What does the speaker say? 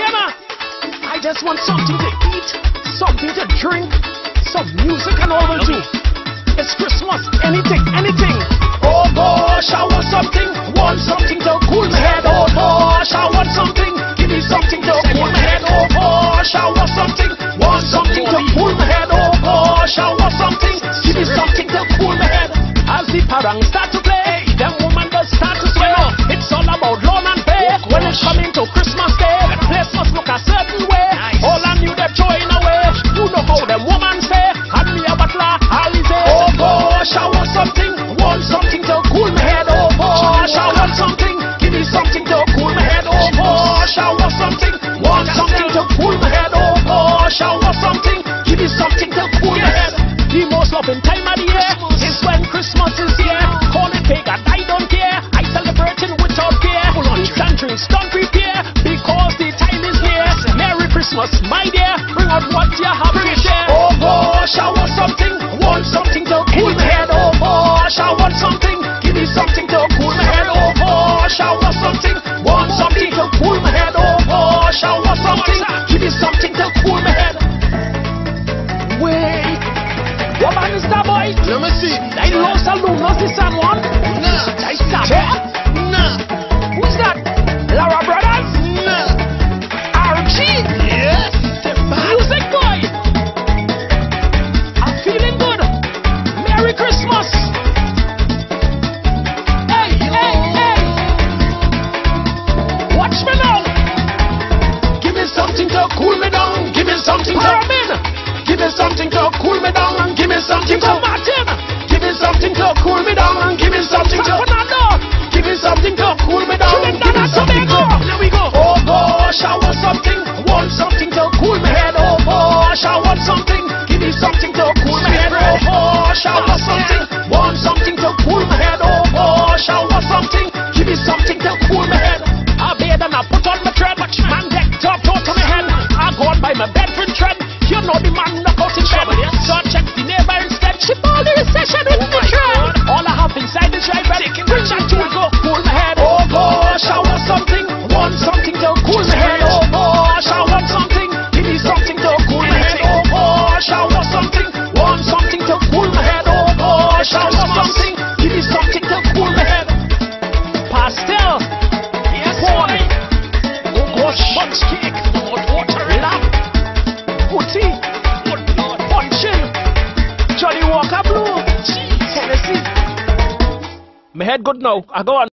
Diana, I just want something to eat, something to drink, some music and all will do. It's Christmas, anything, anything. Oh gosh, I want something to cool my head. Oh gosh, I want something, give me something to cool my head. Oh gosh, I want something to cool my head. Oh gosh, I want something, give me something to cool my head. As the parang start to play, them woman does start to sway. It's all about loan and pay. When it's coming to Christmas Day, the place must look a certain way. All I knew they're throwing away. You know how them woman say, hand me a bottle of Alizé. Oh gosh, I want something to cool my head. Oh gosh, I want something, give me something to cool my head. Oh gosh, I want something to cool my head. Oh gosh, I want something, give me something to cool my head. The most loving time of the year is when Christmas is here. Call it pagan, I don't care. I celebrate it without fear. Eat and drinks, don't prepare, because the time is near. Merry Christmas, my dear. Bring out what you have to share. Oh gosh, I want something to cool my head. Oh gosh, I want something, give me something to cool my head. Oh gosh, I want something to cool my head. Oh gosh, I want something, give me something to cool my head. Wait, what man is that boy? Let me see. They lost a Lunas this and one? Nah. They stop it? Nah. Who's that? Lara Brothers? Nah. RG? Yes. Music boy? I'm feeling good. Merry Christmas. Hey, hey, hey. Watch me now. Give me something to cool me down. Give me something to give me something to cool me down, and give me something to Martin. Give me something to cool me down, and give me something to Fernando. Give me something to cool me down. Give me something to. There we go. Oh gosh, I want something to cool my head. Oh gosh, I want something. Give me something to cool my head. Oh gosh, I want something to cool my head. Oh gosh, I want something. Give me something to cool my head. I bathe and I put on my tread. Man decked up to my head. I go on by my bedroom tread. You know the man knock out in trouble, yeah? So check the neighbor instead. Chip all the recession in the tread. All I have inside is right bread. Bring that to go cool my head. Oh gosh, I want something to cool my head. Oh gosh, I want something. Give me something to cool my head. Oh gosh, I want something to cool my head. Oh gosh, I want something. Give me something to cool my head. Pastel. Yes, boy. Oh gosh, sponge cake. Water. Lap. Putty. Punching. Johnny Walker Blue. Tennessee. My head good now. I go on.